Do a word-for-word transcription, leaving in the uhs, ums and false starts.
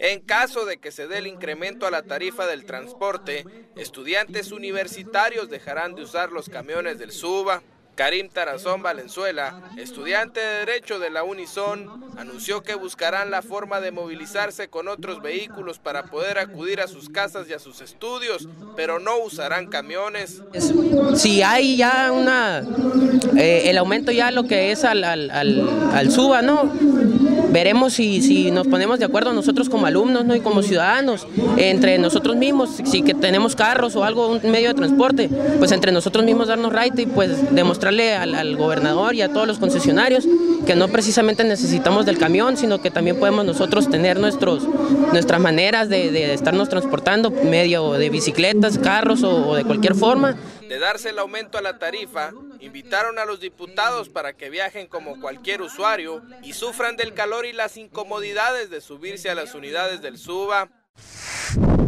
En caso de que se dé el incremento a la tarifa del transporte, estudiantes universitarios dejarán de usar los camiones del SUBA. Karim Tarazón Valenzuela, estudiante de Derecho de la Unison, anunció que buscarán la forma de movilizarse con otros vehículos para poder acudir a sus casas y a sus estudios, pero no usarán camiones. Si hay ya una, eh, el aumento ya lo que es al, al, al, al SUBA, ¿no? Veremos si, si nos ponemos de acuerdo nosotros como alumnos, ¿no? Y como ciudadanos, entre nosotros mismos, si que tenemos carros o algo, un medio de transporte, pues entre nosotros mismos darnos raite y pues demostrarle al, al gobernador y a todos los concesionarios que no precisamente necesitamos del camión, sino que también podemos nosotros tener nuestros, nuestras maneras de, de estarnos transportando, medio de bicicletas, carros o, o de cualquier forma. De darse el aumento a la tarifa, invitaron a los diputados para que viajen como cualquier usuario y sufran del calor y las incomodidades de subirse a las unidades del SUBA.